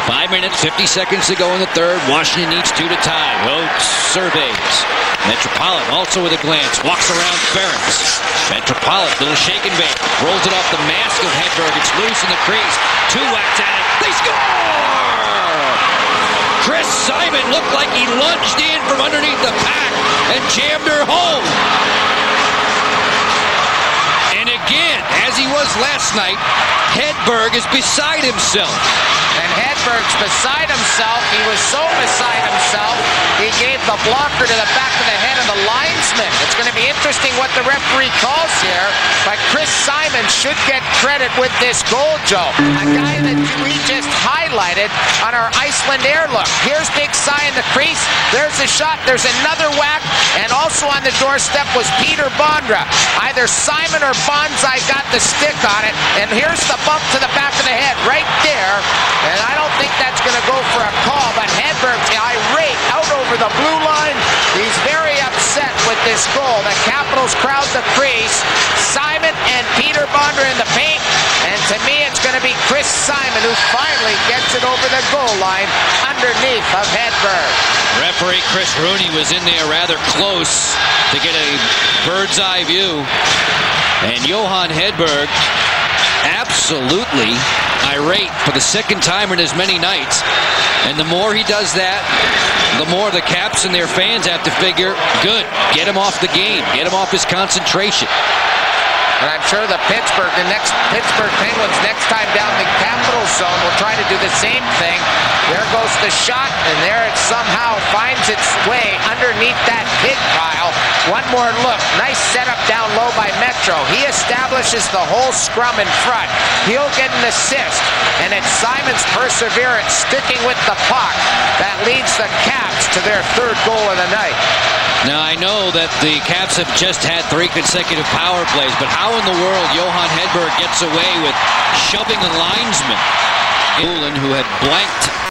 5 minutes, 50 seconds to go in the third. Washington needs 2 to tie. Rhodes surveys. Metropolitan also with a glance. Walks around Ferentz. Metropolitan, little shake and bake. Rolls it off the mask of Hedberg. It's loose in the crease. 2 whacks at it. They score! Chris Simon looked like he lunged in from underneath the pack and jammed her home. And again, as he was last night, Hedberg is beside himself. And Hedberg's beside himself. He was so beside himself, he gave the blocker to the back of the head of the linesman. It's going to be interesting what the referee calls here, but Chris Simon should get credit with this goal, Joe. A guy that we just highlighted on our Iceland air look. Here's Big Cy in the crease. There's a shot. There's another whack. And also on the doorstep was Peter Bondra. Either Simon or Bonsai got the stick on it. And here's the bump to the back of the head right there. And I don't think that's going to go for a call, but Hedberg's irate out over the blue line. He's very upset with this goal. The Capitals crowd the crease. Simon and Peter Bondra in the paint. And to me, it's going to be Chris Simon who finally gets it over the goal line underneath of Hedberg. Referee Chris Rooney was in there rather close to get a bird's eye view. And Johan Hedberg absolutely irate for the second time in as many nights. And the more he does that, the more the Caps and their fans have to figure, good, get him off the game, get him off his concentration. And I'm sure the Pittsburgh Penguins next time down the Capital zone will try to do the same thing. There goes the shot, and there it somehow finds its way underneath that pig pile. One more look. Nice setup down low by Metro. He establishes the whole scrum in front. He'll get an assist, and it's Simon's perseverance sticking with the puck that leads the Caps to their third goal of the night. Now, I know that the Caps have just had 3 consecutive power plays, but how in the world Johan Hedberg gets away with shoving a linesman? Who had blanked